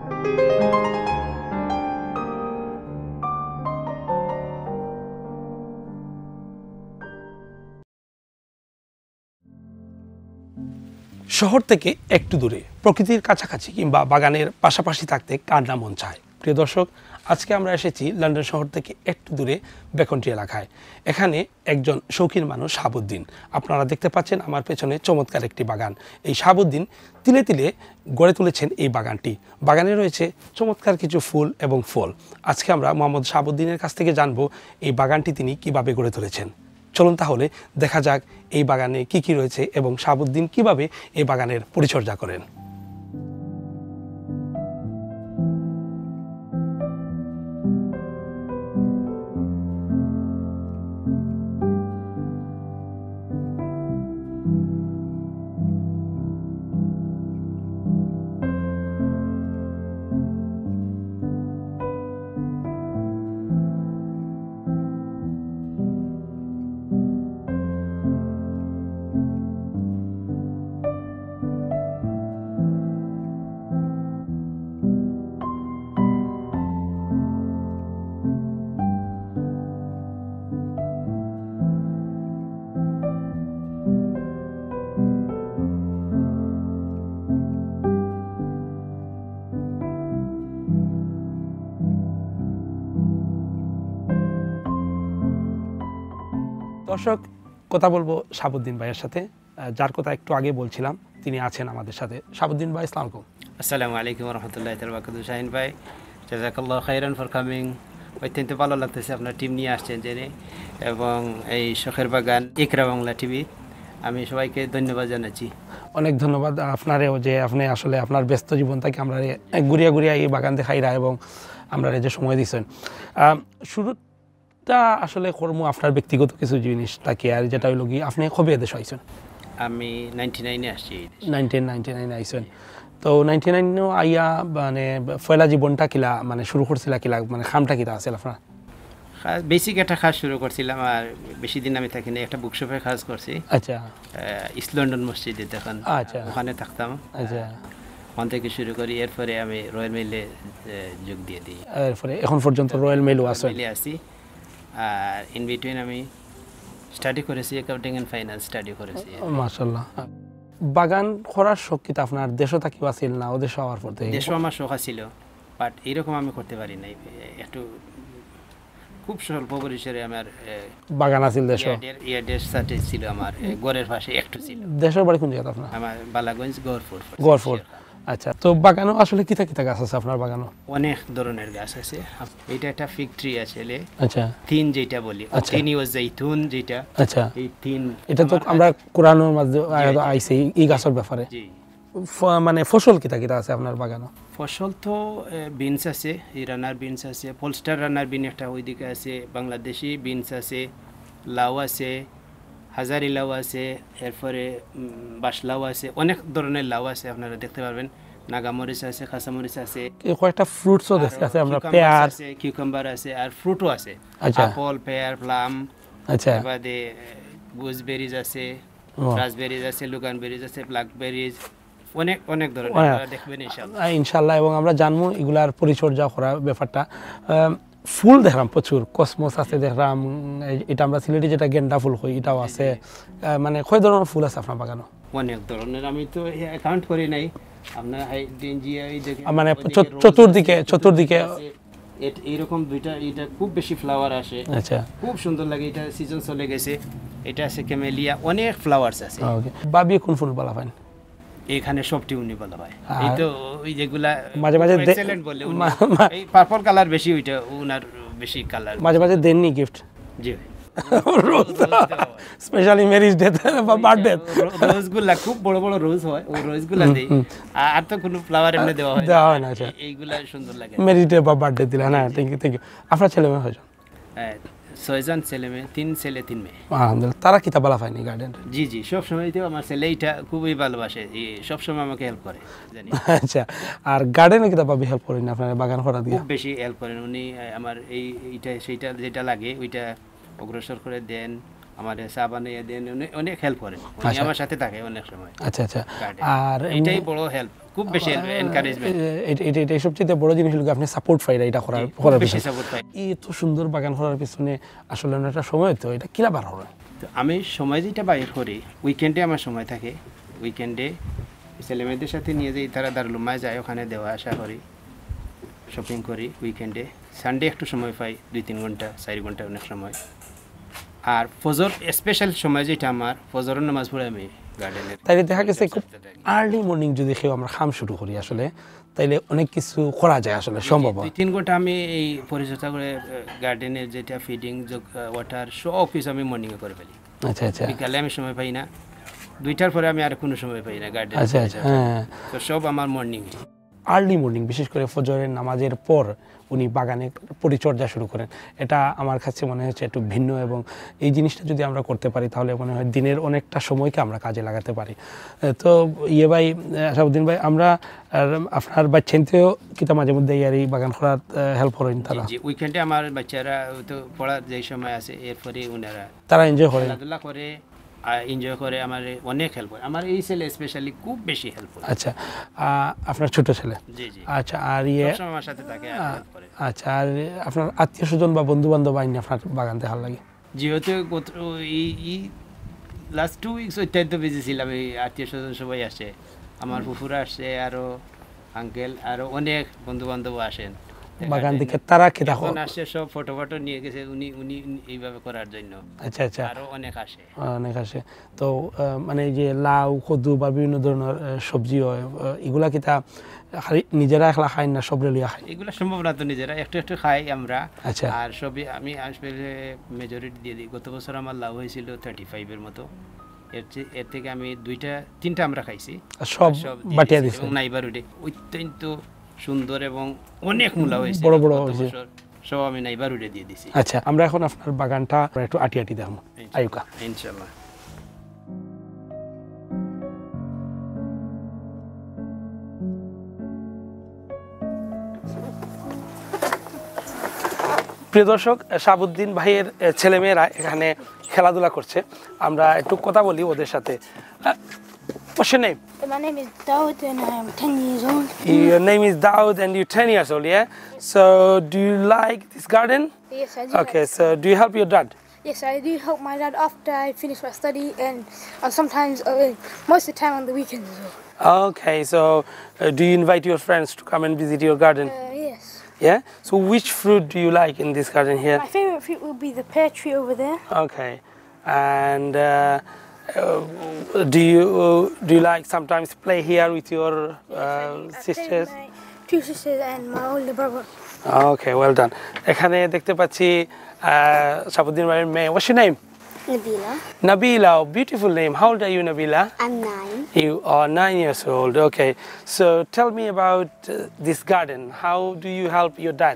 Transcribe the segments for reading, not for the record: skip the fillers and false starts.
শহর থেকে একটু দূরে প্রকৃতির কাছাকাছি কিংবা বাগানের পাশাপাশি থাকতে কার না মন চায়। প্রিয় দর্শক, আজকে আমরা এসেছি লন্ডন শহর থেকে একটু দূরে বেকন্ট্রি এলাকায়। এখানে একজন শৌখিন মানুষ শাহাবুদ্দিন। আপনারা দেখতে পাচ্ছেন আমার পেছনে চমৎকার একটি বাগান। এই শাহাবুদ্দিন তিলে তিলে গড়ে তুলেছেন এই বাগানটি। বাগানে রয়েছে চমৎকার কিছু ফুল এবং ফল। আজকে আমরা মোহাম্মদ শাহাবুদ্দিনের কাছ থেকে জানবো এই বাগানটি তিনি কিভাবে গড়ে তুলেছেন। চলুন তাহলে দেখা যাক এই বাগানে কি কি রয়েছে এবং শাহাবুদ্দিন কিভাবে এই বাগানের পরিচর্যা করেন। দর্শক, কথা বলবো শাহাবুদ্দিন ভাইয়ের সাথে, যার কথা একটু আগে বলছিলাম। তিনি আছেন আমাদের সাথে। শাহাবুদ্দিন ভাই, আসসালামু আলাইকুম। আসসালামু আলাইকুম ওয়া রাহমাতুল্লাহি ওয়া বারাকাতুহু। শাহিন ভাই, জাযাকাল্লাহু খাইরান ফর কামিং। অত্যন্ত ভালো লাগতেছে আপনার টিম নিয়ে আসছেন জেনে, এবং এই শখের বাগান ইকরা বাংলা টিভি আমি সবাইকে ধন্যবাদ জানাচ্ছি। অনেক ধন্যবাদ আপনারেও, যে আপনি আসলে আপনার ব্যস্ত জীবন থেকে আমরা ঘুরিয়া ঘুরিয়া এই বাগান দেখাইরা এবং আমরা যে সময় দিচ্ছেন। শুরুটা আসলে কর্ম আপনার ব্যক্তিগত কিছু জিনিস থাকে, আর যেটা হইল কি আপনি কবে দেশ আইছেন? আমি 99-এ আসছি। 1999 আইছেন। তো 99 আইয়া মানে পয়লা জীবনটা কিলা মানে শুরু করছিল কিলা, মানে খামটা কিতা আছিল আপনার? বেসিক একটা কাজ শুরু করছিলাম, আর বেশি দিন আমি থাকিনি। একটা বুকশপে কাজ করছি। আচ্ছা। ইস্ট লন্ডন মসজিদে তখন ওখানে থাকতাম। আচ্ছা, ওখান থেকে শুরু করি। এরপরে আমি রয়্যাল মেইলে যোগ দিয়ে দিই। এরপরে এখন পর্যন্ত রয়্যাল মেইলও আছি। আর ইন বিটুইন আমি স্টাডি করেছি, অ্যাকাউন্টিং এন্ড ফাইন্যান্স স্টাডি করেছি। মাশাআল্লাহ। বাগান করার শখ কি আপনার দেশও থাকিবা ছিল না? ওদের হওয়ার পর থেকে দেশও আমার শখ ছিল, বাট এরকম আমি করতে পারি নাই। একটু খুব স্বল্প পরিসরে আমার বাগান আছিল। দেশও দেশ সাথে ছিল আমার ঘরের পাশে একটু ছিল। দেশের বাড়ি কোন জায়গা আপনার? আমার বালাগঞ্জ, গড়ফুর। আচ্ছা, তো বাগানও আসলে কিতা কিতা গাছ আছে আপনার বাগানও? অনেক ধরনের গাছ আছে। এটা একটা ফিগ ট্রি আছে। আচ্ছা। তিন যেটা বলি, তিনি ও জাইতুন যেটা। আচ্ছা। এই তিন, এটা তো আমরা কোরআনের মধ্যে আইছে এই গাছের ব্যাপারে। জি। মানে ফসল কিতা কিতা আছে আপনার বাগানও? ফসল তো বিনস আছে, এই রানার বিনস আছে, পোলস্টার রানার বিন একটা ওইদিকে আছে, বাংলাদেশি বিনস আছে, লাউ আছে, হাজারি লাউ আছে, এরপরে বাসলাউ আছে, অনেক ধরনের লাউ আছে। আপনারা দেখতে পারবেন। নাগামরিচ আছে, কাঁচামরিচ আছে, কয়েকটা ফ্রুটসও আছে। আমরা পেয়ার আছে, কিউকাম্বার আছে, আর ফ্রুটও আছে। আচ্ছা। Apple, pear, plum. আচ্ছা। বাদে গুজবেরিজ আছে, রাসবেরিজ আছে, লুগান বেরিজ আছে, ব্ল্যাকবেরিজ, অনেক অনেক ধরনের। আপনারা দেখবেন ইনশাআল্লাহ। এবং আমরা জানবো এগুলার পরিচর্যা করার ব্যাপারটা। ফুল দেখলাম প্রচুর, কসমস আছে দেখলাম। এটা আমরা সিলেটে যেটা গেন্দা ফুল কই, এটাও আছে। মানে কয় ধরনের ফুল আছে আপনার বাগানো? অনেক ধরনের, আমি তো অ্যাকাউন্ট করি নাই। আপনার মানে চতুর্দিকে এইরকম দুইটা, এটা খুব বেশি ফ্লাওয়ার আসে। আচ্ছা, খুব সুন্দর লাগে। এটা সিজন চলে গেছে। এটা আছে ক্যামেলিয়া, অনেক ফ্লাওয়ার্স আছে। বাবি কোন ফুল বলা হয় এখানে? সবটি উনি বলা হয়। এই তো ওই যেগুলা মাঝে মাঝে এক্সেলেন্ট বলে, এই পার্পল কালার বেশি, ওইটা উনার বেশি কালার। মাঝে মাঝে দেননি গিফট? জি, স্পেশালি ম্যারেজ ডে বা বার্থডে রোজগুলা খুব বড় বড় রোজ হয়, ওই রোজগুলা দেই। আর তো কোনো ফ্লাওয়ার এমনি দেওয়া হয় না। আচ্ছা, এইগুলা সুন্দর লাগে। ম্যারেজ ডে বা বার্থডে দিলা না? Thank you. আপনার ছেলে মেয়ে হয়জন? 6 জন ছেলে মেয়ে, 3 ছেলে 3 মেয়ে। আলহামদুলিল্লাহ। তারা কিতা বলা পায়নি গার্ডেন? জি জি, সব সময় তো আমার ছেলে এটা খুবই ভালোবাসে, সব সময় আমাকে হেল্প করে, জানি। আচ্ছা, আর গার্ডেনে কিতা ভাবে হেল্প করেন আপনার বাগান করা দিয়ে? খুব বেশি হেল্প করেন উনি। আমার এইটা সেইটা যেটা লাগে ওইটা অগ্রসর করে দেন। আমাদের চা বানিয়ে দেন, অনেক হেল্প করেন, উনি আমার সাথে থাকে অনেক সময়। আচ্ছা আচ্ছা। garden। আর এটাই বড় হেল্প, খুব বেশি এনকারেজমেন্ট, এটা সবচেয়ে বড় জিনিস হলো আপনি সাপোর্ট পাই এটা করার বেশি সাপোর্ট পাই। এত সুন্দর বাগান করার পিছনে আসলে একটা সময় তো এটা কিলা বার হবে? তো আমি সময় যেটা বাইর করি, উইকেন্ডে আমার সময় থাকে, উইকেন্ডে ছেলেমেয়েদের সাথে নিয়ে যাই, তারা দারুল উলুমায় যায়, ওখানে দেওয়া আসা করি, শপিং করি উইকেন্ডে। সানডে একটু সময় পাই, 2-3 ঘন্টা 4 ঘন্টা অনেক সময়। আর ফজর স্পেশাল সময় যেটা আমার, ফজরের নামাজ পড়ে আমি গার্ডেনের। তাইলে দেখা গেছে খুব আর্লি মর্নিং যদি কেউ আমরা খাম শুরু করি আসলে, তাইলে অনেক কিছু করা যায় আসলে, সম্ভব। 2-3 ঘন্টা আমি এই পরিচর্যা করে গার্ডেনের যেটা ফিডিং, ওয়াটার, সব কিছু আমি মর্নিংয়ে করে ফেলি। আচ্ছা আচ্ছা। বিকালে আমি সময় পাই না, 2টার পরে আমি আর কোনো সময় পাই না গার্ডেন। আচ্ছা আচ্ছা, হ্যাঁ। তো সব আমার মর্নিং, আর্লি মর্নিং, বিশেষ করে ফজরের নামাজের পর উনি বাগানের পরিচর্যা শুরু করেন। এটা আমার কাছে মনে হচ্ছে একটু ভিন্ন, এবং এই জিনিসটা যদি আমরা করতে পারি তাহলে মনে হয় দিনের অনেকটা সময়কে আমরা কাজে লাগাতে পারি। তো ভাই, শাহাবুদ্দিন ভাই, আমরা আপনার বাচ্চাতেও কিতা মাঝে মধ্যে এই বাগান করার হেল্প করেন তারা? জি, উইকেন্ডে আমার বাচ্চারা তো পড়ার যে সময় আছে, এরপরে তারা এনজয় করে, খেলাধুলা করে, এনজয় করে, আমার অনেক হেল্প করে। আমার এই ছেলে স্পেশালি খুব বেশি হেল্প করে। আচ্ছা, আপনার ছোট ছেলে? জি জি। আচ্ছা, আর সবসময় আমার সাথে থাকে, হেল্প করে। আচ্ছা, আর আপনার আত্মীয় স্বজন বা বন্ধু বান্ধব আইনি আপনার বাগান দেখার লাগে? যেহেতু লাস্ট 2 উইকস অত্যন্ত বিজি ছিলাম, এই আত্মীয় স্বজন সবাই আসে, আমার ফুফুরা আসছে, আরো আঙ্কেল, আরো অনেক বন্ধু বান্ধব আসেন বাগান দেখে। তারা কি দেখো আসছে, সব ফটো নিয়ে গেছে উনি উনি এইভাবে করার জন্য। আচ্ছা আচ্ছা, আরো অনেক আসে, অনেক আসে। তো মানে যে লাউ, কদু বা বিভিন্ন ধরনের সবজি হয়, এগুলা কি তা নিজেরা একলা খাই না সব লিয়া খাই? এগুলো সম্ভব না তো, নিজেরা একটু একটু খাই আমরা। আচ্ছা। আর সবই আমি আসলে মেজরিটি দিয়ে দিই। গত বছর আমার লাভ হয়েছিল 35-এর মতো, এর থেকে আমি 2-3টা আমরা খাইছি, সব বাটিয়া দিছি। এবং নাইবার উঠে অত্যন্ত সুন্দর এবং অনেক মূলা হয়েছে, বড় বড় হয়েছে, সব আমি নাইবার উঠে দিয়ে দিছি। আচ্ছা, আমরা এখন আপনার বাগানটা একটু আটি দেখবো। আয়ুকা, ইনশাআল্লাহ। প্রিয় দর্শক, শাহাবুদ্দিন ভাইয়ের ছেলেমেয়েরা এখানে খেলাধুলা করছে, আমরা একটু কথা বলি ওদের সাথে। What's your name? My name is Daud and I'm 10 years old. Your name is Daud and you're 10 years old, yeah? So do you like this garden? Yes, I do. Okay, so do you help your dad? Yes, I do help my dad after I finish my study and sometimes, most of the time on the weekends as well. Okay, so do you invite your friends to come and visit your garden? Yes. Yeah? So which fruit do you like in this garden here? My favorite fruit would be the pear tree over there. Okay. And do you like sometimes play here with your I play sisters? with my 2 sisters and my older brother. Okay, well done. এখানে দেখতে পাচ্ছি শাহাবুদ্দিন ভাইয়ের মেয়ে। What's your name? Nabila. Nabila, beautiful name. How old are you, Nabila? I'm 9. You are 9 years old. Okay. So tell me about this garden. How do you help your dad?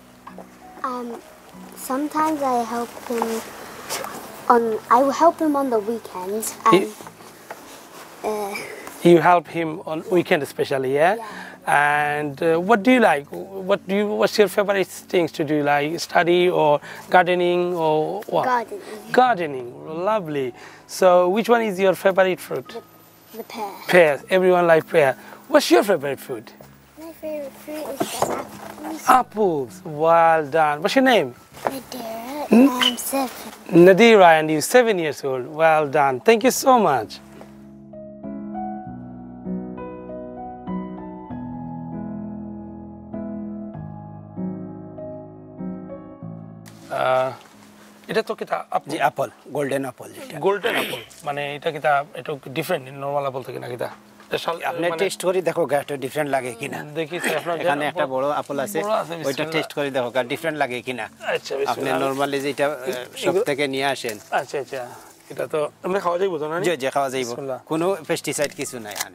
Sometimes I help him I will help him on the weekends. And, You help him on weekend especially, yeah? And what do you like? What's your favorite things to do? Like study or gardening or what? Gardening. Gardening, lovely. So which one is your favorite fruit? The pear. Pear. Everyone like pear. What's your favorite fruit? My favorite fruit is the apples. Apples. Well done. What's your name? Nadira. I'm 7. Nadira, and you're 7 years old. Well done. Thank you so much. এটা তো কিতা জি, apple, golden apple যেটা। Golden apple, মানে এটা কিতা এটা different normal apple থেকে না কিতা? আপনি টেস্ট করে দেখো গাটা ডিফারেন্ট লাগে কিনা। দেখি আপনার এখানে একটা বড় আপেল আছে, ওইটা টেস্ট করে দেখো গা ডিফারেন্ট লাগে কিনা। আচ্ছা, আপনি নরমালি যেটা সব থেকে নিয়ে আসেন। আচ্ছা আচ্ছা, এটা তো আমরা খাওয়া যাইব তো না? জি জি, খাওয়া যাইব, কোনো পেস্টিসাইড কিছু নাই এখানে।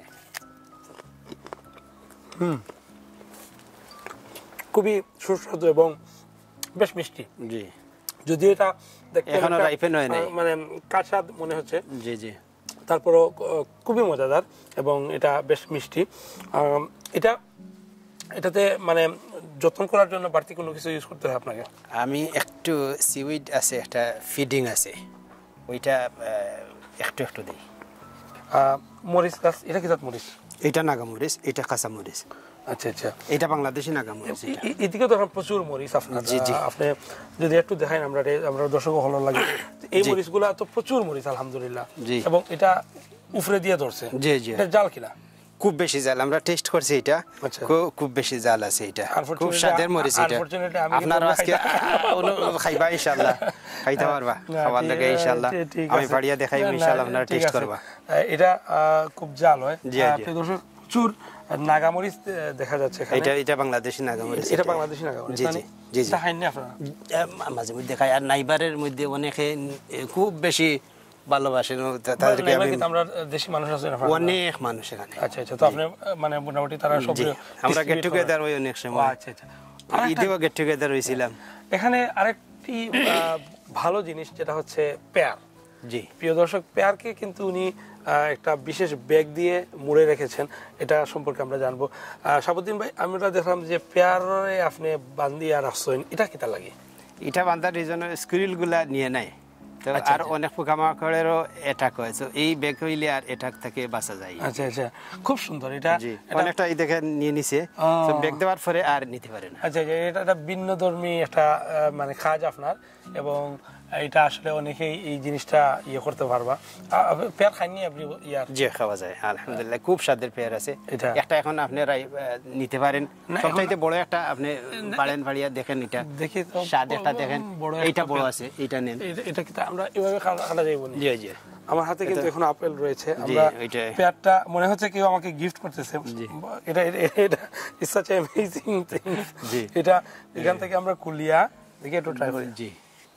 খুবই সুস্বাদু এবং বেশ মিষ্টি। জি, যদি এটা দেখতে এখনো রাইপেন হয় নাই, মানে কাঁচা মনে হচ্ছে। জি জি, তারপরও খুবই মজাদার এবং এটা বেশ মিষ্টি। এটাতে মানে যত্ন করার জন্য বাড়তি কোনো কিছু ইউজ করতে হয় আপনাকে? আমি একটু সিউইড আছে, একটা ফিডিং আছে, ওইটা একটু একটু দেই। মরিচ গাছ এটা কি জাত মরিচ? এটা নাগামরিচ, এটা কাঁচামরিচ। আচ্ছা আচ্ছা, এটা বাংলাদেশি নাগামরিচ। এদিকে তো প্রচুর মরিচ আপনার। আপনি যদি একটু দেখাই আমরা দর্শক ভালো লাগে। এই মরিচগুলা তো প্রচুর মরিচ আলহামদুলিল্লাহ, এবং এটা উফরে দিয়ে ধরছে। জি জি, এটা জাল কিনা? খুব বেশি জাল, আমরা টেস্ট করছি এটা, খুব বেশি জাল আছে এটা, খুব স্বাদের মরিচ এটা। আপনারা আজকে খাইবা ইনশাআল্লাহ, খাইতে পারবা, খাবার লাগে ইনশাআল্লাহ, আমি বাড়িয়া দেখাই ইনশাআল্লাহ, আপনারা টেস্ট করবা। এটা খুব জাল হয়। দর্শক প্রচুর নাগামরিচ দেখা যাচ্ছে এখানে। এটা বাংলাদেশি নাগামরিচ। এটা বাংলাদেশি নাগামরিচ। জি জি জি, খাইনি আপনারা? মাঝে মধ্যে খাই, আর নাইবারের মধ্যে অনেকে খুব বেশি ভালোবাসেন তাদেরকে। আমরা দেশি মানুষ আছে অনেক মানুষ এখানে। আচ্ছা আচ্ছা, তো আপনি মানে মোটামুটি তারা সব আমরা গেট টুগেদার হই অনেক সময়। আচ্ছা আচ্ছা, ঈদেও গেট টুগেদার হইছিলাম। এখানে আরেকটি ভালো জিনিস যেটা হচ্ছে পেয়ার। জি প্রিয় দর্শক, পেয়ারকে কিন্তু উনি একটা বিশেষ ব্যাগ দিয়ে মুড়ে রেখেছেন, এটা সম্পর্কে আমরা জানবো। শাহাবুদ্দিন ভাই, আমরা দেখলাম যে পেয়ারে আপনি বান্ধিয়া রাখছেন, এটা কিটা লাগে? এটা বান্ধার রিজন স্কুরিল গুলা নিয়ে নেয়, তো আর অনেক পোকামাকড়েরও অ্যাটাক হয়, তো এই ব্যাগ হইলে আর অ্যাটাক থেকে বাঁচা যায়। আচ্ছা আচ্ছা, খুব সুন্দর। এটা অনেকটা এই দেখে নিয়ে নিছে, তো ব্যাগ দেওয়ার পরে আর নিতে পারে না। আচ্ছা, এটা একটা ভিন্নধর্মী একটা মানে কাজ আপনার, এবং এটা আসলে অনেকেই এই জিনিসটা ইয়ে করতে পারবা। পেয়ার খাইনি আপনি? জি, খাওয়া যায় আলহামদুলিল্লাহ, খুব স্বাদের পেয়ার আছে। একটা এখন আপনি নিতে পারেন, সবচাইতে বড় একটা আপনি বাড়েন বাড়িয়া দেখেন, এটা দেখি স্বাদ একটা দেখেন, এইটা বড় আছে, এইটা নেন। এটা কি আমরা এভাবে কাটা যাইব? জি জি, আমার হাতে কিন্তু এখন আপেল রয়েছে। আমরা পেয়ারটা মনে হচ্ছে কেউ আমাকে গিফট করতেছে। এটা এটা ইটস সাচ অ্যামেজিং থিং। এটা এখান থেকে আমরা কুলিয়া দেখি একটু ট্রাই করি। জি,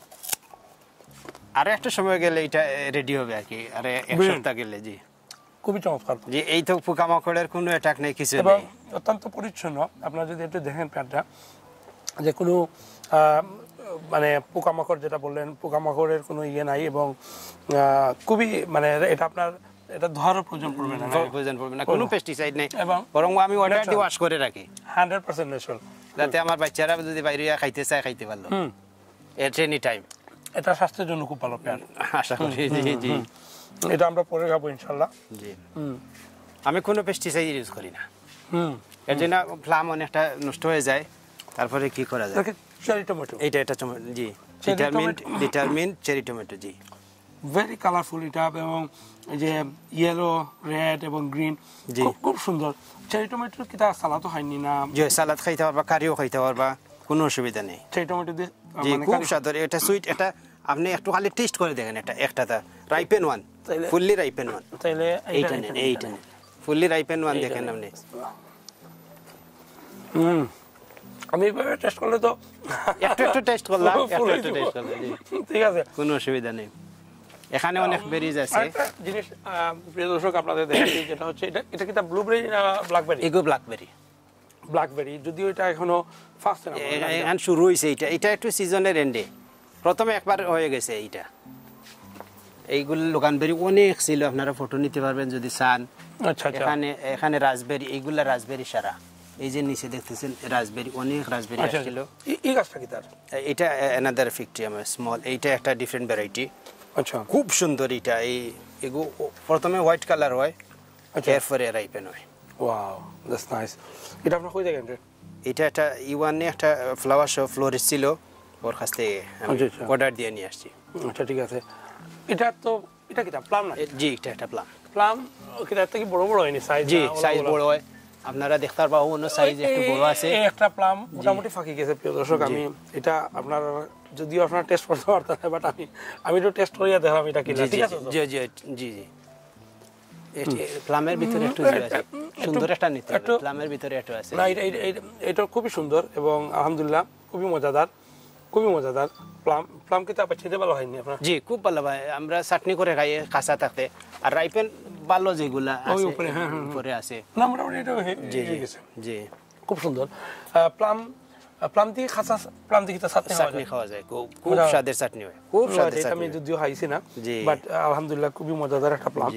আর একটা সময় গেলে এটা রেডি হবে আর কি, আর এক সপ্তাহ গেলে। জি, খুবই চমৎকার। জি, এই তো পোকামাকড়ের কোনো অ্যাটাক নেই, কিছু নেই, অত্যন্ত পরিচ্ছন্ন। আপনারা যদি একটু দেখেন পেয়ারটা, যে কোনো মানে পোকামাকড় যেটা বললেন, পোকামাকড়ের কোনো ইয়ে নাই, এবং খুবই মানে এটা আপনার এটা ধরার প্রয়োজন পড়বে না, কোনো পেস্টিসাইড নেই, বরং আমি ওয়াটার দিয়ে ওয়াশ করে রাখি 100% ন্যাচারাল, যাতে আমার বাচ্চারা যদি বাইরে খাইতে চায় খাইতে পারলো এট এনি টাইম। এটা স্বাস্থ্যের জন্য খুব ভালো পেয়ার, আশা করি। জি জি, এটা আমরা পরে খাবো ইনশাআল্লাহ। জি, আমি কোনো পেস্টিসাইড ইউজ করি না, এর জন্য ফ্লাম অনেকটা নষ্ট হয়ে যায়। তারপরে কি করা যায়? চেরি টমেটো, এটা টমেটো। জি, ডিটারমিন্ড চেরি টমেটো। জি, ভেরি কালারফুল এটা, এবং যে ইয়েলো, রেড এবং গ্রিন, খুব সুন্দর। চেরি টমেটোর কি তা সালাদও খাইনি না? জি, সালাদ খাইতে পারবা, কারিও খাইতে পারবা, কোনো অসুবিধা নেই। চেরি টমেটো দিয়ে জি, খুব স্বাদের। এটা সুইট, এটা আপনি একটু খালি টেস্ট করে দেখেন। একটা ripen one, fully ripen one, তাইলে এইটা নেন, ফুললি রাইপেন ওয়ান দেখেন আপনি। আমি এভাবে টেস্ট করলে তো একটু টেস্ট করলাম, ঠিক আছে, কোনো অসুবিধা নেই। এখানে অনেক বেরিজ আছে। জিনিস প্রিয় দর্শক আপনাদের দেখাচ্ছি, যেটা হচ্ছে এটা কি ব্লুবেরি না ব্ল্যাকবেরি? এগো ব্ল্যাকবেরি, যদিও এটা এখনো ফার্স্ট না, এখন শুরু হয়েছে। এটা একটু সিজনের এন্ডে, প্রথমে একবার হয়ে গেছে। এইগুলো লোকানবেরি অনেক ছিল, আপনারা ফটো নিতে পারবেন যদি চান। আচ্ছা, এখানে রাজবেরি, এইগুলা রাজবেরি সারা, এই যে নিচে দেখতেছেন রাজবেরি, অনেক রাজবেরি আসছিল। এই গাছটা কি তার? এটা অ্যানাদার ফিকটি আমার স্মল, এইটা একটা ডিফারেন্ট ভ্যারাইটি। আচ্ছা, খুব সুন্দর। এটা এগো প্রথমে হোয়াইট কালার হয়, এরপরে রাইপেন হয়। Wow, that's nice. এটা আপনারা কই দেখেন? এটা একটা ইওয়ানে একটা ফ্লাওয়ার শো ফ্লোরিস্ট ছিল, ওর কাছ থেকে অর্ডার দিয়ে নিয়ে আসছি। আচ্ছা, ঠিক আছে। এটা কি প্লাম না? জি, এটা একটা প্লাম কি তার থেকে বড় হয়নি সাইজ? জি, সাইজ বড় হয়, আপনারা দেখতে পারবা অন্য সাইজ একটু বড় আছে। এই একটা প্লাম মোটামুটি ফাঁকি গেছে প্রিয় দর্শক। আমি এটা আপনার যদিও আপনারা টেস্ট করতে পারতেন না, বাট আমি একটু টেস্ট করিয়া দেখলাম এটা কি। ঠিক আছে, জি জি জি জি, প্লামের ভিতরে একটু সুন্দর একটা নিতে হবে, প্লামের ভিতরে একটু আছে না। এটা খুবই সুন্দর এবং আলহামদুলিল্লাহ খুবই মজাদার। প্লাম কি তা খেতে ভালো হয়নি আপনার? জি, খুব ভালো ভাই, আমরা চাটনি করে খাই কাঁচা থাকতে। আর রাইপেন ভালো যেগুলা আছে উপরে আছে না, মোটামুটি এটা হয়ে গেছে। জি, খুব সুন্দর। প্লাম দিয়ে খাসা, প্লাম দিয়ে চাটনি খাওয়া যায়, খুব স্বাদের চাটনি হয়, খুব স্বাদের চাটনি। আমি যদিও খাইছি না, বাট আলহামদুলিল্লাহ খুবই মজাদার একটা প্লাম।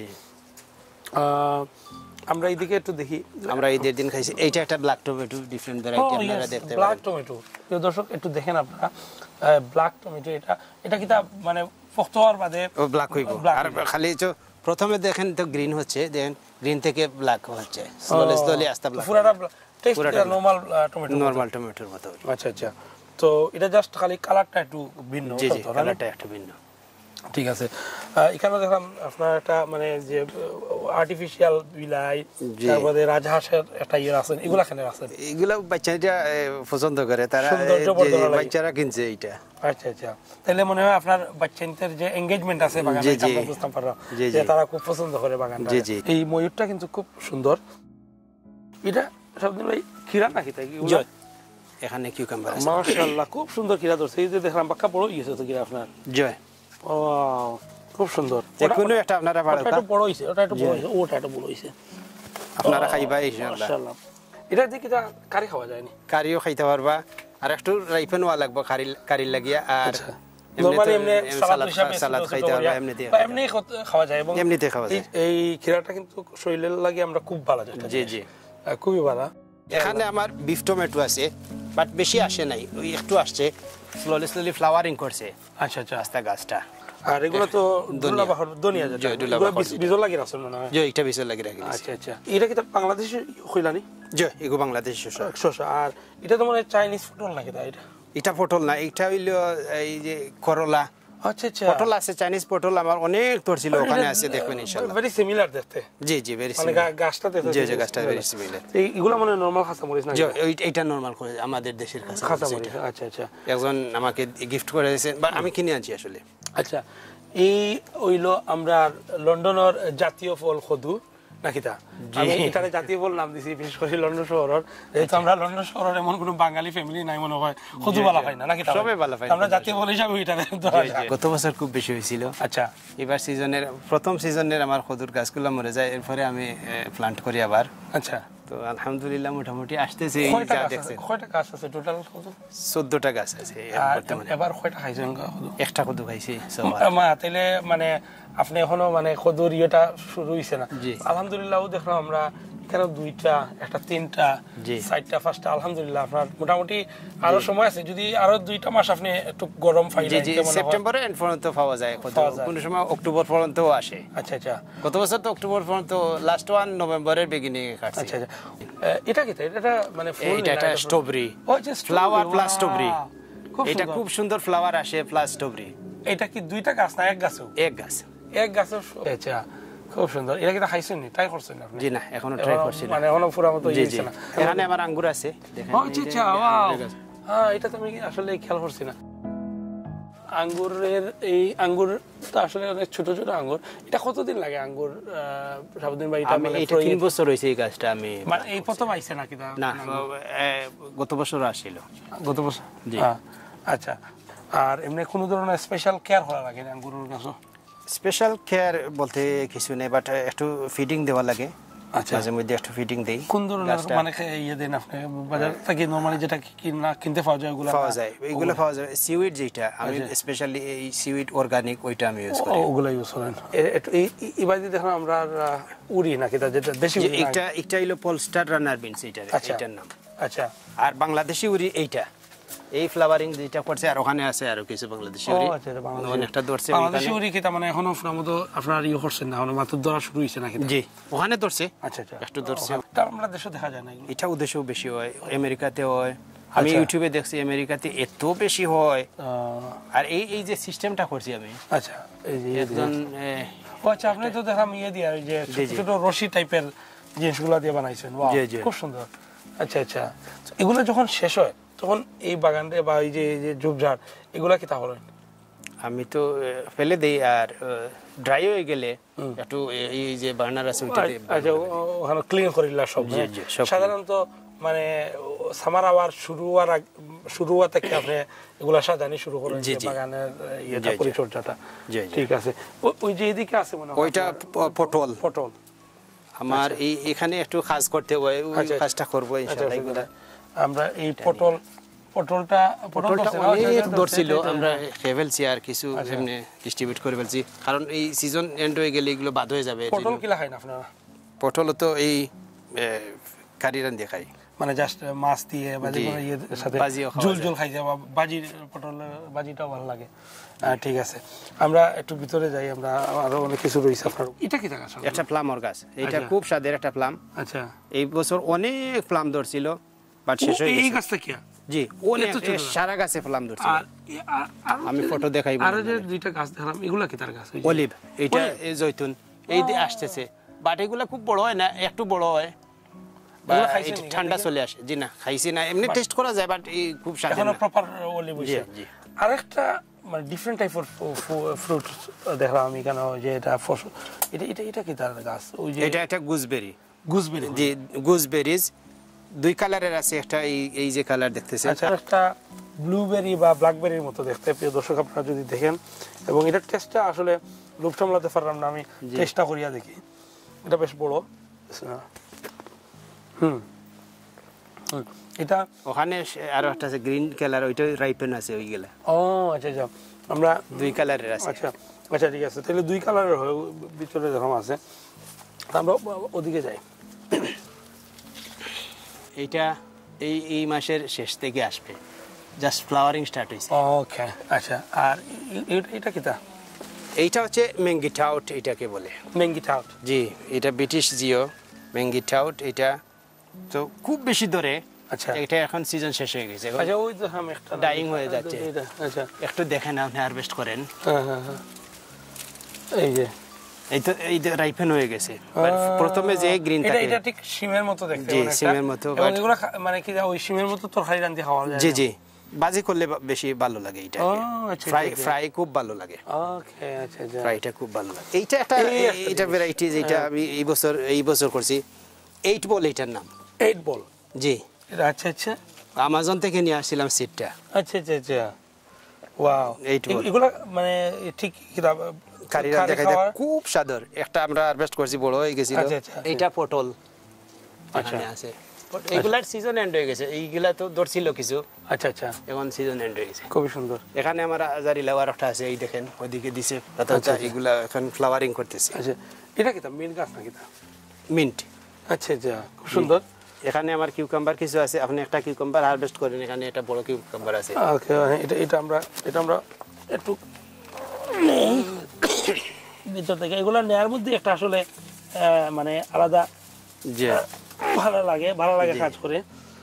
আমরা এইদিকে একটু দেখি, আমরা ঈদের দিন খাইছি। এইটা একটা ব্ল্যাক টমেটো, ডিফারেন্ট ভ্যারাইটি আপনারা দেখতে পারেন। ব্ল্যাক টমেটো, প্রিয় দর্শক একটু দেখেন আপনারা, ব্ল্যাক টমেটো। এটা কি তা মানে পোক্ত হওয়ার বাদে ব্ল্যাক হইব আর খালি তো প্রথমে দেখেন তো গ্রিন হচ্ছে দেখেন গ্রিন থেকে ব্ল্যাক হচ্ছে স্লোলি আস্তে ব্ল্যাক পুরাটা টেস্ট নরমাল টমেটো নরমাল টমেটোর মতো আচ্ছা আচ্ছা তো এটা জাস্ট খালি কালারটা একটু ভিন্ন জি জি কালারটা একটু ভিন্ন ঠিক আছে এখানে দেখলাম আপনার একটা মানে যে আর্টিফিশিয়াল বিলাই তারপরে রাজহাঁসের একটা ইয়ে আছে এগুলা কেন আছে এগুলো বাচ্চারা পছন্দ করে তারা বাচ্চারা কিনছে এইটা আচ্ছা আচ্ছা তাহলে মনে হয় আপনার বাচ্চাদের যে এনগেজমেন্ট আছে বাগানে আমরা বুঝতে পারলাম যে তারা খুব পছন্দ করে বাগানটা এই ময়ূরটা কিন্তু খুব সুন্দর এটা সবদিন ভাই খিরা নাকি তাই এখানে কিউকাম্বার আছে মাশাআল্লাহ খুব সুন্দর খিরা ধরছে এই যে দেখলাম পাকা বড় হয়ে গেছে তো খিরা আপনার জয় ওয়াও খুব সুন্দর কোনো একটা আপনারা পারেন ওটা বড় হইছে ওটা একটু বড় হইছে ওটা একটু বড় হইছে আপনারা খাইবা ইনশাআল্লাহ মাশাআল্লাহ এটা দিয়ে কিটা কারি খাওয়া যায় নি কারিও খাইতে পারবা আর একটু রাইফেন ওয়া লাগবে কারি লাগিয়া আর নরমালি এমনি সালাদ খাইতে পারবা এমনি খাওয়া যায় এবং এমনিতে খাওয়া যায় এই খিরাটা কিন্তু শরীরের লাগি আমরা খুব ভালো যেটা জি জি খুবই ভালো এখানে আমার বিফ টমেটো আছে বাট বেশি আসে নাই ওই একটু আসছে স্লোলি ফ্লাওয়ারিং করছে আচ্ছা আচ্ছা আস্তা গাছটা আর এগুলো তো দুনিয়া যেটা বীজ লাগি রাখছেন মনে হয় যে এটা বীজ লাগি রাখি আচ্ছা আচ্ছা এটা কি বাংলাদেশে হইলানি যে এগো বাংলাদেশ শসা আর এটা তো মানে চাইনিজ পটল নাকি এটা এটা পটল না এটা হইলো এই যে করলা আচ্ছা আচ্ছা পটল আছে চাইনিজ পটল আমার অনেক ধরছিল ওখানে আছে দেখবেন ইনশাআল্লাহ ভেরি সিমিলার দেখতে জি জি ভেরি মানে গাছটা দেখতে জি জি গাছটা ভেরি সিমিলার এইগুলো মানে নরমাল খাসা মরিচ না জি এটা নরমাল করে আমাদের দেশের খাসা মরিচ আচ্ছা আচ্ছা একজন আমাকে গিফট করে দিয়েছে বা আমি কিনে আনছি আসলে আচ্ছা এই হইলো আমরা লন্ডনের জাতীয় ফল কদু নাকি তা আমি এটারে জাতীয় ফল নাম দিছি বিশেষ করে লন্ডন শহরের যেহেতু আমরা লন্ডন শহরের এমন কোনো বাঙালি ফ্যামিলি নাই মনে হয় কদু বালা পাই না নাকি সবাই বালা পাই আমরা জাতীয় ফল হিসাবে এটারে গত বছর খুব বেশি হয়েছিল আচ্ছা এবার সিজনের প্রথম সিজনের আমার কদুর গাছগুলো মরে যায় এরপরে আমি প্লান্ট করি আবার আচ্ছা তো আলহামদুলিল্লাহ মোটামুটি আসতেছে এই যা দেখছেন কয়টা গাছ আছে টোটাল কদু 14টা গাছ আছে বর্তমানে এবার কয়টা খাইছেন কদু একটা কদু খাইছি মা তাইলে মানে আপনি এখনো মানে কদুর ইয়েটা শুরু হইছে না আলহামদুলিল্লাহ দেখলাম আমরা এখানে দুইটা একটা তিনটা চারটা পাঁচটা আলহামদুলিল্লাহ আপনার মোটামুটি আরো সময় আছে যদি আরো 2টা মাস আপনি একটু গরম পাইলেন সেপ্টেম্বরে এন্ড পর্যন্ত পাওয়া যায় কোন সময় অক্টোবর পর্যন্ত আসে আচ্ছা আচ্ছা গত বছর তো অক্টোবর পর্যন্ত লাস্ট ওয়ান নভেম্বরের বিগিনিং এ কাটছে আচ্ছা আচ্ছা এটা কি এটা মানে ফুল এটা স্ট্রবেরি ফ্লাওয়ার প্লাস স্ট্রবেরি এটা খুব সুন্দর ফ্লাওয়ার আসে প্লাস স্ট্রবেরি এটা কি দুইটা গাছ না এক গাছও এক গাছও আচ্ছা খুব সুন্দর এটা কি খাইছেন নি ট্রাই করছেন আপনি জি না এখনো ট্রাই করছি না মানে এখনো পুরো মতো ইয়েছে না এখানে আমার আঙ্গুর আছে দেখেন আচ্ছা আচ্ছা ওয়াও হ্যাঁ এটা তো আমি আসলে খেয়াল করছি না আঙ্গুরের এই আঙ্গুর তো আসলে অনেক ছোট ছোট আঙ্গুর এটা কতদিন লাগে আঙ্গুর সাবদিন ভাই এটা মানে 3 বছর হইছে এই গাছটা আমি মানে এই প্রথম আইছে নাকি না গত বছর আসছিল গত বছর জি আচ্ছা আর এমনি কোনো ধরনের স্পেশাল কেয়ার করা লাগে আঙ্গুরের গাছ স্পেশাল কেয়ার বলতে কিছু নেই বাট একটু ফিডিং দেওয়া লাগে আচ্ছা মাঝে মধ্যে একটু ফিডিং দেই কোন ধরনের মানে ইয়ে দেন আপনি বাজার থেকে নরমালি যেটা কিনতে পাওয়া যায় ওগুলো পাওয়া যায় সিউইড যেটা আমি স্পেশালি এই সিউইড অর্গানিক ওইটা আমি ইউজ করি ওগুলো ইউজ করেন এবারে দেখলাম আমরা উড়ি নাকি যেটা দেশি এটা হলো পোলস্টার রানার বিনস এটার নাম আচ্ছা আর বাংলাদেশি উড়ি এইটা এই ফ্লাওয়ারিং যেটা করছে আর ওখানে আছে আর কিছু বাংলাদেশি উড়ি অনেকটা ধরছে বাংলাদেশি উড়ি কি মানে এখনো মতো আপনার ইয়ে করছেন না মানে মাত্র ধরা শুরু হইছে নাকি জি ওখানে ধরছে আচ্ছা আচ্ছা একটু ধরছে এটা আমরা দেশে দেখা যায় না এটা উদ্দেশ্য বেশি হয় আমেরিকাতে হয় আমি ইউটিউবে দেখছি আমেরিকাতে এত বেশি হয় আর এই যে সিস্টেমটা করছি আমি আচ্ছা এই যে একজন আচ্ছা আপনি তো দেখলাম ইয়ে দিয়ে যে ছোট রশি টাইপের জিনিসগুলো দিয়ে বানাইছেন খুব সুন্দর আচ্ছা আচ্ছা এগুলো যখন শেষ হয় তখন এই বাগানটা বা এই যে ঝোপঝাড় এগুলা কি তাহলে আমি তো ফেলে দেই আর ড্রাই হয়ে গেলে একটু এই যে বার্নার আছে ওইটাতে আচ্ছা ওখানে ক্লিন করে দিলা সব সাধারণত মানে সামার আওয়ার শুরু হওয়া থেকে আপনি এগুলা সাজানি শুরু করেন বাগানের ইয়েটা পরিচর্যাটা ঠিক আছে ওই যে এদিকে আছে মনে হয় ওইটা পটল আমার এখানে একটু কাজ করতে হয় ওই কাজটা করবো ইনশাআল্লাহ আমরা এই পটলটা অনেক ধরছিল আমরা খেয়ে ফেলছি আর কিছু এমনি ডিস্ট্রিবিউট করে ফেলছি কারণ এই সিজন এন্ড হয়ে গেলে এগুলো বাদ হয়ে যাবে পটল কি লাগাই না আপনারা পটল তো এই কারি রান দিয়ে খাই মানে জাস্ট মাছ দিয়ে বা যে কোনো ইয়ের সাথে ভাজিও খাওয়া ঝোল যায়। ঝোল খাই যায় বা ভাজির পটলের ভাজিটাও ভালো লাগে। ঠিক আছে, আমরা একটু ভিতরে যাই, আমরা আরো অনেক কিছু রয়েছে আপনার। এটা কি জায়গা? একটা প্লামর গাছ, এটা আচ্ছা। খুব স্বাদের একটা প্লাম। আচ্ছা, এই বছর অনেক প্লাম ধরছিল, বাট শেষ হয়ে এই গেছে। গাছটা কি? জি, অনেক এত ছোট গাছ? সারা গাছে প্লাম ধরছিল। আর আমি ফটো দেখাইব। আর যে দুইটা গাছ দেখলাম, এগুলা কি তার গাছ? ওই যে- অলিভ, এটা এই জৈতুন, এই দিয়ে আসতেছে, বাট এগুলা খুব বড় হয় না, একটু বড় হয় বা এগুলা খাইছেন এটা নি? ঠান্ডা চলে আসে। জি না, খাইছি না, এমনি টেস্ট করা যায়, বাট এই খুব স্বাদ এখনো প্রপার অলিভ হইছে। জি। আরেকটা মানে ডিফারেন্ট টাইপের ফ্রুট দেখলাম আমি, কেন যে এটা ফসল, এটা এটা এটা কি তার গাছ? ওই যে এটা একটা গুজবেরি। গুজবেরি। জি, গুজবেরিজ দুই কালারের আছে, একটা এই যে কালার দেখতেছেন। আচ্ছা, একটা ব্লুবেরি বা ব্ল্যাকবেরির মতো দেখতে, প্রিয় দর্শক আপনারা যদি দেখেন, এবং এটার টেস্টটা আসলে লোভ সামলাতে পারলাম না, আমি টেস্টটা করিয়া দেখি। এটা বেশ বড়। হুম, এটা ওখানে আরো একটা আছে গ্রিন কালার, ওইটা রাইপেন আছে ওইগুলা। ও আচ্ছা আচ্ছা, আমরা দুই কালারের আছে। আচ্ছা আচ্ছা, ঠিক আছে, তাহলে দুই কালারের হয়, ভিতরে যখন আছে। তা আমরা ওদিকে যাই। এইটা এই মাসের শেষ থেকে আসবে, জাস্ট ফ্লাওয়ারিং স্টার্ট হয়েছে। ওকে, আচ্ছা। আর এটা কি তা? এইটা হচ্ছে ম্যাঙ্গি টাউট, এটাকে বলে ম্যাঙ্গি টাউট। জি, এটা ব্রিটিশ জিও ম্যাঙ্গি টাউট। এটা তো খুব বেশি ধরে। আচ্ছা এটা এখন সিজন শেষ হয়ে গেছে, আচ্ছা, ওই তো হাম একটা ডাইং হয়ে যাচ্ছে। আচ্ছা, একটু দেখেন, আপনি হারভেস্ট করেন। হ্যাঁ হ্যাঁ হ্যাঁ, এই যে এই তো রাইপেন হয়ে গেছে। প্রথমে যে গ্রিন এটা থাকে, এটা ঠিক শিমের মতো দেখতে, জি, অনেকটা। শিমের মতো, এবং but- এগুলো মানে কি ওই শিমের মতো তরকারি রান্দি খাওয়া যায়? জি জি, বাজি করলে বেশি ভালো লাগে এটা। ও, আচ্ছা, ফ্রাই খুব ভালো লাগে, ওকে, আচ্ছা আচ্ছা। ফ্রাইটা খুব ভালো লাগে। এইটা একটা এইটা ভ্যারাইটি, যেটা আমি এই বছর করছি। 8 বল এটার নাম। 8 বল? জি, এটা আচ্ছা আচ্ছা আমাজন থেকে নিয়ে আসছিলাম সিডটা। আচ্ছা আচ্ছা আচ্ছা, ওয়াও। 8 বল এগুলা মানে ঠিক কি কারিরা দেখাই দেয়, খুব সাদর। একটা আমরা হারভেস্ট করছি, বড় হয়ে গেছিল। আচ্ছা, আচ্ছা। এইটা পটল আচ্ছা। এখানে আছে। এগুলার সিজন এন্ড হয়ে গেছে, এইগুলা তো ধরছিল কিছু, আচ্ছা আচ্ছা, এখন সিজন এন্ড হয়ে গেছে। খুবই সুন্দর। এখানে আমার হাজারি লাউয়ার একটা আছে, এই দেখেন ওইদিকে দিছে পাতা। আচ্ছা। এগুলা এখন ফ্লাওয়ারিং করতেছে। আচ্ছা, এটা কি তা মিন গাছ নাকি তা? মিন্ট। আচ্ছা আচ্ছা, খুব সুন্দর। এখানে আমার কিউকাম্বার কিছু আছে, আপনি একটা কিউকাম্বার হারভেস্ট করেন, এখানে একটা বড় কিউকাম্বার আছে। ওকে, এটা আমরা একটু ভিতর থেকে এগুলো নেয়ার মধ্যে একটা আসলে মানে আলাদা জি, ভালো লাগে কাজ করে।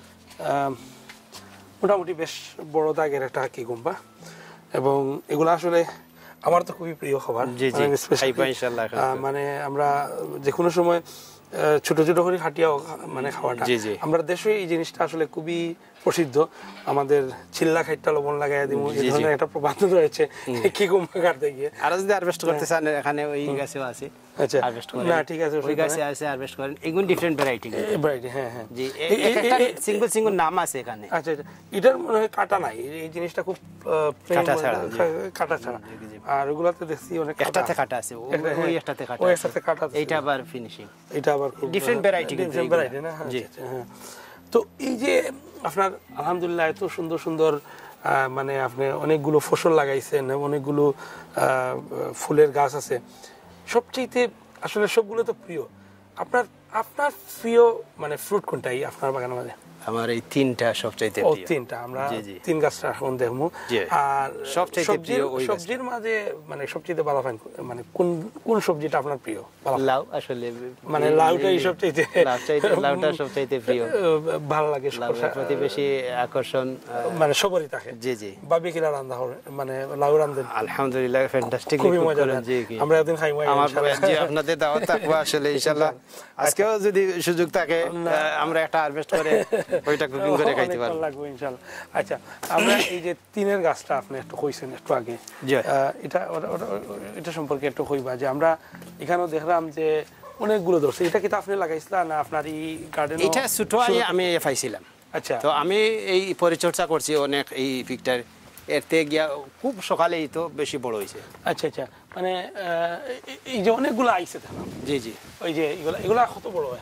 মোটামুটি বেশ বড় দাগের একটা কিউকাম্বার, এবং এগুলো আসলে আমার তো খুবই প্রিয় খাবার। জি জি, মানে especially, খাইবা ইনশাআল্লাহ। মানে আমরা যে কোনো সময় ছোট ছোট করে হাটিয়াও মানে খাওয়াটা, জি জি, আমরা দেশে এই জিনিসটা আসলে খুবই প্রসিদ্ধ। আমাদের চিল্লা খাইটা লবণ লাগাই দিব, এই ধরনের একটা প্রবাদ রয়েছে কিউকাম্বার কাটতে গিয়ে। আর যদি হারভেস্ট করতে চান, এখানে ওই গাছেও আছে। আচ্ছা, হারভেস্ট করেন। না ঠিক আছে, ওই গাছে আছে, হারভেস্ট করেন। এগুলো ডিফারেন্ট ভ্যারাইটি। ভ্যারাইটি, হ্যাঁ হ্যাঁ। জি, একটা সিঙ্গেল নাম আছে এখানে। আচ্ছা আচ্ছা, এটার মনে হয় কাটা নাই, এই জিনিসটা খুব কাটা ছাড়া, কাটা ছাড়া। আর ওগুলাতে দেখছি অনেক একটাতে কাটা আছে, ওই একটাতে কাটা ওই আছে, একটাতে কাটা আছে। এইটা আবার ফিনিশিং। এটা আবার খুব ডিফারেন্ট ভ্যারাইটি, ডিফারেন্ট ভ্যারাইটি না? জি। আচ্ছা, হ্যাঁ। তো এই যে আপনার আলহামদুলিল্লাহ এত সুন্দর সুন্দর মানে আপনি অনেকগুলো ফসল লাগাইছেন, অনেকগুলো ফুলের গাছ আছে, সবচেয়ে আসলে সবগুলো তো প্রিয়। আপনার প্রিয় মানে ফ্রুট কোনটাই আপনার বাগানের মাঝে? আমার এই তিনটা সবচাইতে ও, প্রিয়। তিনটা, আমরা জি, জি। তিন গাছটা এখন দেখবো। জি। আর সবচাইতে প্রিয় ওই গাছটা। সবজির মাঝে মানে সবচেয়ে ভালো পান মানে কোন সবজিটা আপনার প্রিয়? লাউ আসলে, মানে লাউটাই সবচাইতে, লাউটা সবচাইতে প্রিয়, ভালো লাগে। লাউয়ের প্রতি বেশি আকর্ষণ মানে সবারই থাকে। জি জি, ভাবি কিনা রান্না হবে, মানে লাউ রান্ধেন? আলহামদুলিল্লাহ, ফ্যান্টাস্টিক, খুবই মজা। জি, আমরা একদিন খাইবো আমার জি, আপনাদের দাওয়াত থাকবো আসলে ইনশাআল্লাহ। আজকেও যদি সুযোগ থাকে, আমরা একটা হারভেস্ট করে ওইটা কুকিং করে খাইতে পারবো, লাগবে ইনশাআল্লাহ। আচ্ছা, আমরা এই যে তিনের গাছটা আপনি একটু কইছেন একটু আগে, জি, এটা সম্পর্কে একটু কইবা, যে আমরা এখানেও দেখলাম যে অনেকগুলো ধরছে। এটা কি তো আপনি লাগাইছিলেন না আপনার এই গার্ডেনে? এটা ছোট আমি পাইছিলাম। আচ্ছা, তো আমি এই পরিচর্যা করছি অনেক, এই পিকটার এতে গিয়া খুব সকালেই তো বেশি বড় হয়েছে। আচ্ছা আচ্ছা, মানে এই যে অনেকগুলো আইছে দেখলাম। জি জি, ওই যে এগুলা কত বড় হয়?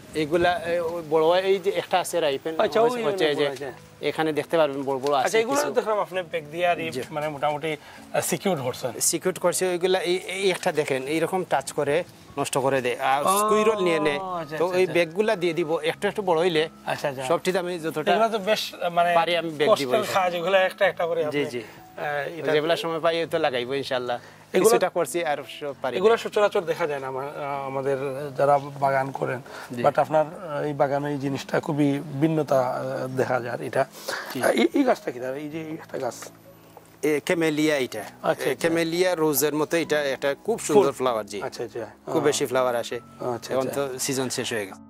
এগুলা বড় এই যে একটা আছে রাইফেল হচ্ছে যে এখানে দেখতে পারবেন বড় বড় আছে। আচ্ছা এগুলো দেখলাম আপনি ব্যাগ দিয়ে আর মানে মোটামুটি সিকিউর করছেন। সিকিউর করছে ওইগুলা এই একটা দেখেন এইরকম টাচ করে নষ্ট করে দেয় আর স্কুইরল নিয়ে নেয়। তো এই ব্যাগগুলা দিয়ে দিব একটু একটু বড় হইলে। আচ্ছা আচ্ছা সবটি আমি যতটা এগুলো তো বেশ মানে পারি আমি ব্যাগ দিব। কাজ এগুলো একটা একটা করে জি জি এটা যেগুলা সময় পাই তো লাগাইবো ইনশাআল্লাহ। কিছুটা করছি আর সব পারি। এগুলো সচরাচর দেখা যায় না আমাদের যারা বাগান করেন, বাট আপনার এই বাগানে এই জিনিসটা খুবই ভিন্নতা দেখা যায়। এটা এই গাছটা কি এই যে একটা গাছ ক্যামেলিয়া, এটা ক্যামেলিয়া রোজের মতো, এটা একটা খুব সুন্দর ফ্লাওয়ার। জি আচ্ছা আচ্ছা খুব বেশি ফ্লাওয়ার আসে। এখন তো সিজন শেষ হয়ে গেছে।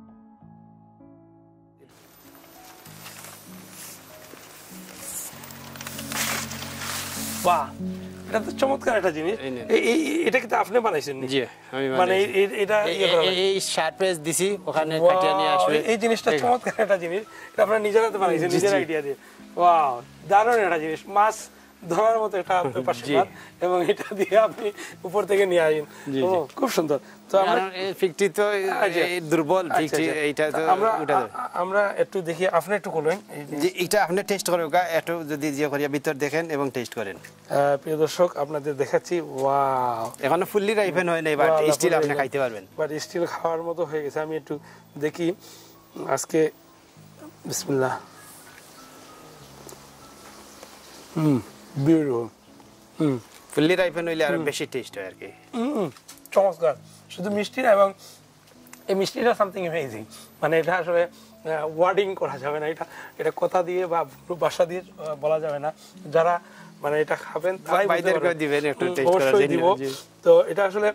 বাহ এটা তো চমৎকার একটা জিনিস। এটা কি আপনি বানাইছেন? জি আমি মানে এটা এই শার্পেস দিছি ওখানে কাটিয়ে নিয়ে আসবে। এই জিনিসটা চমৎকার একটা জিনিস, এটা আপনারা নিজেরা তো বানাইছেন নিজের আইডিয়া দিয়ে। ওয়াও দারুণ একটা জিনিস, মাছ ধরার মতো একটা পেপার শেপার এবং এটা দিয়ে আপনি উপর থেকে নিয়ে আসেন। খুব সুন্দর। তো আমরা ফিকটি তো দুর্বল ফিকটি, এইটা তো আমরা একটু দেখি, আপনি একটু বলেন যে এটা আপনি টেস্ট করেন একটু যদি যে করিয়া ভিতর দেখেন এবং টেস্ট করেন। প্রিয় দর্শক আপনাদের দেখাচ্ছি। ওয়াও এখনো ফুললি রাইপেন হয় নাই, বাট স্টিল আপনি খাইতে পারবেন, বাট স্টিল খাওয়ার মতো হয়ে গেছে। আমি একটু দেখি আজকে। বিসমিল্লাহ। বিউটিফুল। ফুললি রাইপেন হইলে আরো বেশি টেস্ট হয় আর কি। চমৎকার। শুধু মিষ্টি না, এবং এই মিষ্টিটা সামথিং অ্যামেজিং। মানে এটা আসলে ওয়ার্ডিং করা যাবে না, এটা কথা দিয়ে বা ভাষা দিয়ে বলা যাবে না। যারা মানে এটা খাবেন তারাই দিবেন একটু টেস্ট করার জন্য। তো এটা আসলে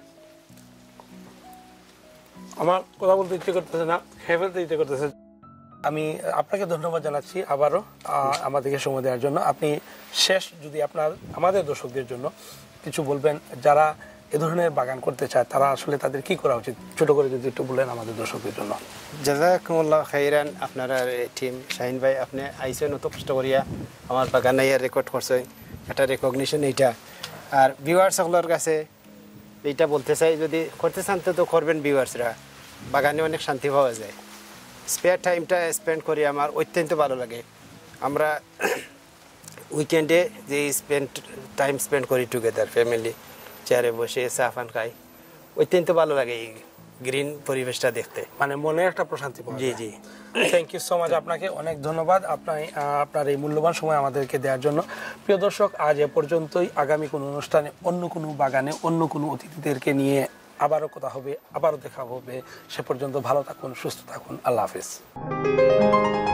আমার কথা বলতে ইচ্ছে করতেছে না, খেয়ে ফেলতে ইচ্ছে করতেছে। আমি আপনাকে ধন্যবাদ জানাচ্ছি আবারও আমাদেরকে সময় দেওয়ার জন্য। আপনি শেষ যদি আমাদের দর্শকদের জন্য কিছু বলবেন, যারা এ ধরনের বাগান করতে চায় তারা আসলে তাদের কি করা উচিত, ছোট করে যদি একটু বলেন আমাদের দর্শকদের জন্য। জাযাকুমুল্লাহ খাইরান। আপনারা টিম শাহিন ভাই আপনি আইসেন অত কষ্ট করিয়া আমার বাগান রেকর্ড করছেন, একটা রেকগনিশন এইটা। আর ভিউয়ার্স সকলের কাছে এইটা বলতে চাই, যদি করতে চান তো করবেন। ভিউয়ার্সরা বাগানে অনেক শান্তি পাওয়া যায়, স্পেয়ার টাইমটা স্পেন্ড করি আমার অত্যন্ত ভালো লাগে। আমরা উইকেন্ডে যে টাইম স্পেন্ড করি টুগেদার ফ্যামিলি, চেয়ারে বসে চা পান খাই, অত্যন্ত ভালো লাগে এই গ্রিন পরিবেশটা দেখতে, মানে মনে একটা প্রশান্তি পাওয়া যায়। জি জি থ্যাংক ইউ সো মাচ। আপনাকে অনেক ধন্যবাদ আপনার এই মূল্যবান সময় আমাদেরকে দেওয়ার জন্য। প্রিয় দর্শক আজ এ পর্যন্তই। আগামী কোনো অনুষ্ঠানে অন্য কোনো বাগানে অন্য কোনো অতিথিদেরকে নিয়ে আবারও কথা হবে, আবারও দেখা হবে। সে পর্যন্ত ভালো থাকুন, সুস্থ থাকুন। আল্লাহ হাফেজ।